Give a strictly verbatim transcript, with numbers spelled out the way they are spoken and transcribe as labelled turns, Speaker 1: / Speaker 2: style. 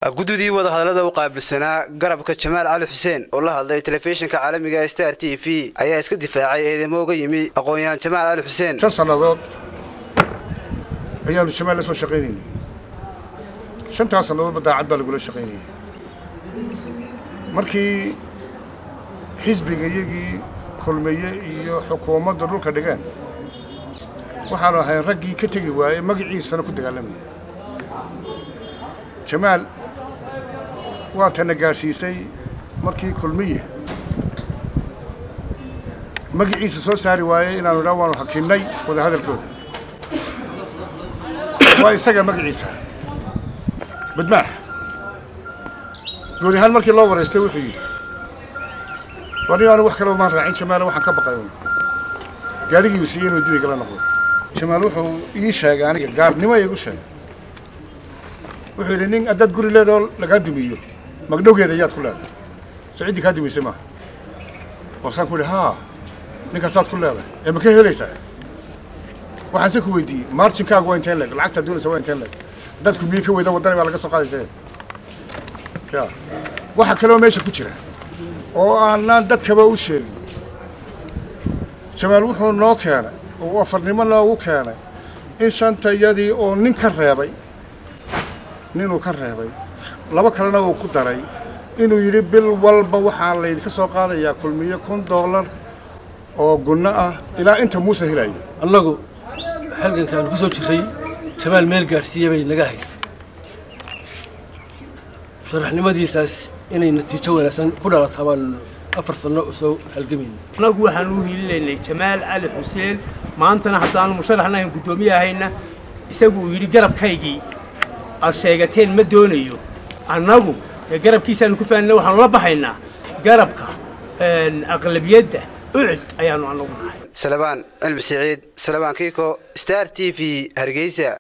Speaker 1: gududii wada hadalada u qaabilsanaa garabka Jamaal Cali Xuseen oo la hadlay telefishinka caalamiga ee Star T V ayaa iska difaacay eedeymo uga yimi aqoonyahan Jamaal Cali Xuseen
Speaker 2: shan sanadood ayaanu Jamaal la soo shaqeynay shantaas sanadood daacad baa lagu shaqeynay markii xisbiga iyagii kulmeeye iyo xukuumadda dhulka dhigaan waxaanu ahayn raggii ka tagi waayay magaciisana ku dagaalamay Jamaal waa tanagaashiisay markii kulmiye magaciisa soo saari waayay inaanu dhaawano hakiinay wada hadalkooda waa isaga magaciisa badmaax gooni hal markii loo wareystay wuxuu yiri wani aan wax kale ma raacin Jamaal waxaan ka baqayo gaarigii uu siiyay inuu dib igala noqdo Jamaal wuxuu ii sheegay aniga gaarnimo igu sheegay wuxuu yiri nin adad guri leedo laga dumiyo magdhowgeeda yaad ku leedahay saciidi ka dumisay ma waxaan ku leeyahay ha ninka saad ku leedahay ee ma ka helaysaa waxaan si ku weydiiyay marjinkaagu waa inteen leg lacagta doonaysa waa inteen leg dadku miyay ka weyda wadana baa laga soo qaaday ya waxa kale oo meesha ku jira oo aan dadkaba u sheegin Jamaal wuxuu noo keenay oo afarnimo loogu keenay in shantayadii oo nin ka reebay ninuu ka reebay laba kalena uu ku daray inuu yiri bil walba waxaan la idinka soo qaadayaa kulmiye kun dollar oo gunna ah ilaa inta Muuse helay
Speaker 3: annagu halgankan ku soo jiray Jamaal meel gaarsiiyay bay naga hayd sharaxnimadiisaas inay natiijo wanaagsan ku dhalato baan afar sano soo halgamin
Speaker 4: anagu waxaan u hiileynay Jamaal Cali Xuseen maantana haddaan musharaxnayn gudoomiyahayna isagu uu yiri garabkaygii asheegateen ma doonayo annagu garabkiisaan ku faanay waxaan la baxaynaa garabka een aqlabiyada ucid ayaanu anagu nahay
Speaker 1: Salabaan Cilmi Saciid Salabaan Kiiko Star T V Hargeysa.